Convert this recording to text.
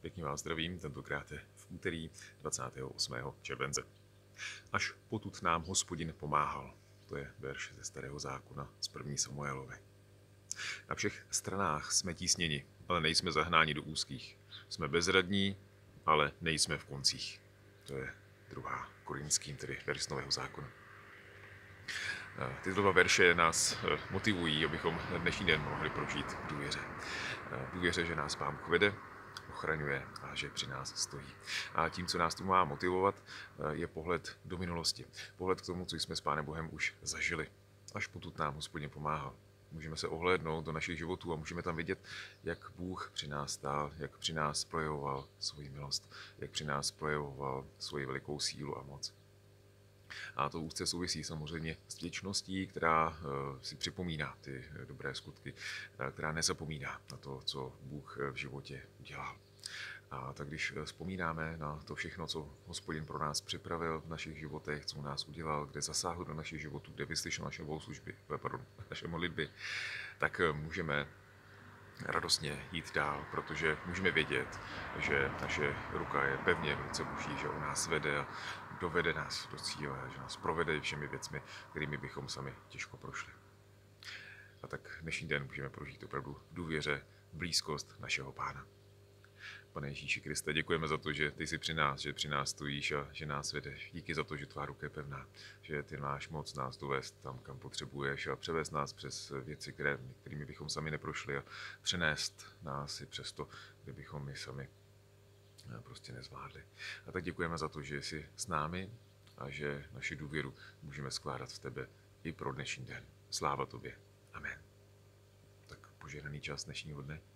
Pěkně vás zdravím, tentokrát je v úterý 28. července. Až potud nám Hospodin pomáhal. To je verš ze Starého zákona z 1. Samuelovy. Na všech stranách jsme tísněni, ale nejsme zahnáni do úzkých. Jsme bezradní, ale nejsme v koncích. To je 2. Korinským, tedy verš z Nového zákona. Tyto dva verše nás motivují, abychom dnešní den mohli prožít v důvěře. V důvěře, že nás Pán Bůh vede, ochraňuje a že při nás stojí. A tím, co nás tu má motivovat, je pohled do minulosti. Pohled k tomu, co jsme s Pánem Bohem už zažili. Až potud nám Hospodin pomáhal. Můžeme se ohlédnout do našich životů a můžeme tam vidět, jak Bůh při nás stál, jak při nás projevoval svoji milost, jak při nás projevoval svoji velikou sílu a moc. A to úzce souvisí samozřejmě s vděčností, která si připomíná ty dobré skutky, která nezapomíná na to, co Bůh v životě udělal. A tak když vzpomínáme na to všechno, co Hospodin pro nás připravil v našich životech, co u nás udělal, kde zasáhl do našich životů, kde vyslyšel naše modlitby, tak můžeme radostně jít dál, protože můžeme vědět, že naše ruka je pevně v ruce Boží, že on nás vede a dovede nás do cíle, že nás provede všemi věcmi, kterými bychom sami těžko prošli. A tak dnešní den můžeme prožít opravdu v důvěře blízkost našeho Pána. Pane Ježíši Kriste, děkujeme za to, že ty jsi při nás, že při nás stojíš a že nás vedeš. Díky za to, že tvá ruka je pevná, že ty máš moc nás dovést tam, kam potřebuješ a převést nás přes věci, kterými bychom sami neprošli a přenést nás i přes to, kde bychom my sami prostě nezvládli. A tak děkujeme za to, že jsi s námi a že naši důvěru můžeme skládat v tebe i pro dnešní den. Sláva tobě. Amen. Tak požehnaný čas dnešního dne.